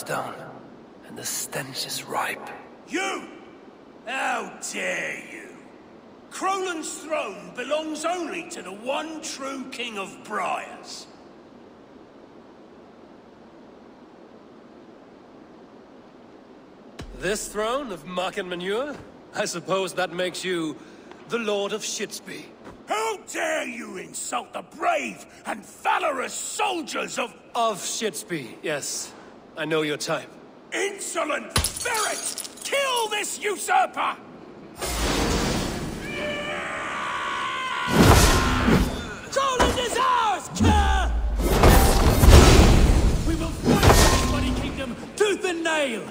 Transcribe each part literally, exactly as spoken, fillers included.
bloodstone, and the stench is ripe. You! How dare you! Crolan's throne belongs only to the one true King of Briars. This throne of muck and manure? I suppose that makes you the Lord of Shitsby. How dare you insult the brave and valorous soldiers of... Of Shitsby, yes. I know your type. Insolent ferret! Kill this usurper! Crolan is ours, cur! We will fight for this bloody kingdom, tooth and nail!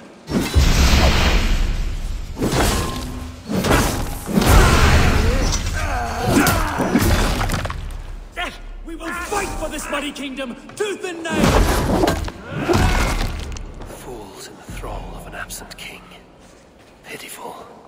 We will fight for this muddy kingdom, tooth and nail! Fools in the thrall of an absent king. Pitiful.